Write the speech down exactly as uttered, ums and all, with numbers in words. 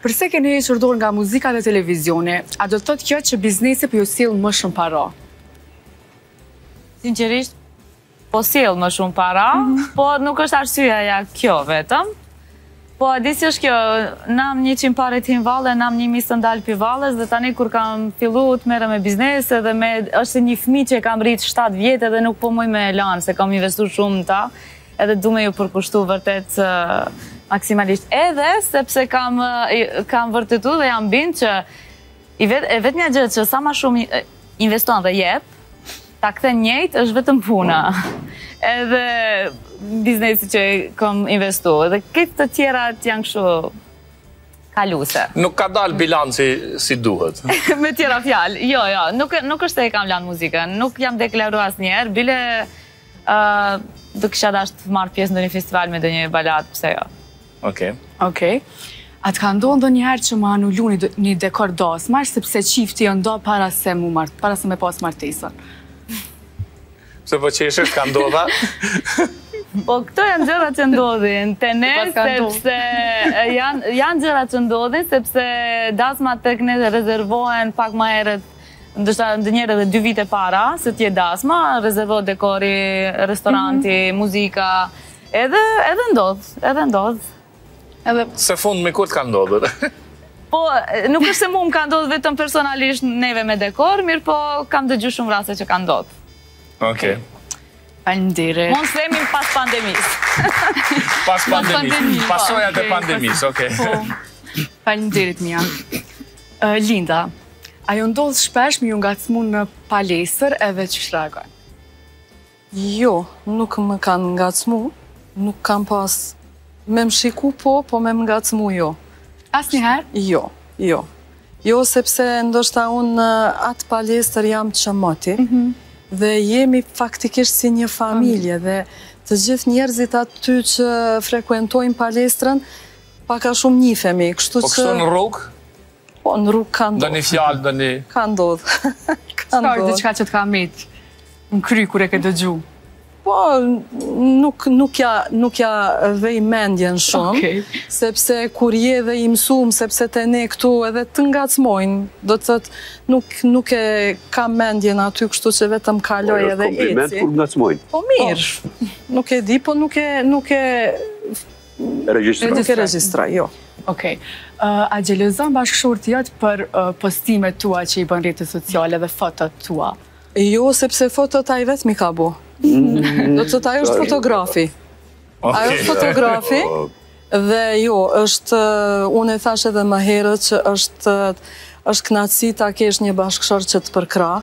Përse keni hequr dorë nga muzika dhe televizioni, a do të thotë kjo që biznesi po ju sjell më shumë para? Sinqerisht, po sjell më shumë para, po nuk është arsyeja kjo vetëm. Po, a di si është kjo, nam një qimë pare t'hin valle, nam një misë të ndalë pi valles, dhe tani kur kam fillu të mere me biznese, dhe me, është një fmi që kam rritë shtatë vjetë edhe nuk po muj me lanë, se kam investu shumë në ta, edhe du me ju përkushtu vërtet uh, maksimalisht. Edhe, sepse kam, uh, kam vërtetu dhe jam bind që i vet, e vetë një gjëtë që sa ma shumë investuan dhe jep, ta kthen njëjtë është vetëm puna. Edhe biznesi që kom investu, edhe këtë të tjera janë kështu kaluse. Nuk ka dalë bilanci si duhet. Me tjera fjalë, jo, jo, nuk, nuk është e kam lanë muzikën, nuk jam deklaru asë njerë, bile uh, do kisha dash të marrë pjesë në një festival me dhe një balat, pse jo. Okej. Okej. A të ka ndonë ndonjëherë një herë që më anullu një, një dekor dasmar, sepse qifti jo ndo para se mu mart, para se me pas martesën? Se po qeshës ka ndodha? Po këto janë gjëra që ndodhin, të ne, sepse janë, janë gjëra që ndodhin, sepse dasmat tek ne rezervohen pak ma herët, ndështë ndë njerë edhe dy vite para, se tje dasma, rezervohet dekori, restoranti, muzika, edhe, edhe ndodh, edhe ndodh. Edhe... Se fund me kur t'ka ndodhër? Po, nuk është se mu më ka ndodhë vetëm personalisht neve me dekor, mirë po kam dëgju shumë rase që ka ndodhë. Okej. Faleminderit. Mund së themi pas pandemisë. Pas pandemisë, pasojat e pandemisë, okej. Faleminderit, Mia. Linda, a ju ndodh shpesh me ju ngacmu në palestër edhe që shregon? Jo, nuk më kanë ngacmu, nuk kam pas me më shiku po, po me më ngacmu jo. Asnjëherë? Jo, jo. Jo, sepse ndoshta unë atë palestër jam që moti, dhe jemi faktikisht si një familje, dhe të gjithë njerëzit aty që frekuentojnë palestrën, paka shumë njifemi. Po kështu në rrugë? Po, në rrugë ka ndodhë. Do një fjallë, do një... Ka ndodhë. Shtar diçka që t'ka met në kry kur e ke dëgju? Po, nuk, nuk ja, nuk ja vej mendjen shumë, okay. Sepse kur je dhe i mësum, sepse te ne këtu edhe të ngacmojnë, do të thëtë nuk, nuk e kam mendjen aty kështu që vetëm kaloj po, edhe eci. Kompliment kur ngacmojnë. Po mirë, po. Nuk e di, po nuk e... Nuk e registroj. Nuk e registroj, jo. Okej. Uh, a gjelozon bashkëshorti jot për uh, postimet tua që i bën rrjetet sociale dhe fotot tua? Jo, sepse fotot ai vetë mi ka bu. Do të thotë ajo është fotografi. Ajo është fotografi dhe jo, është, unë e thash edhe më herët që është, është kënaqësi ta kesh një bashkëshor që të përkrah.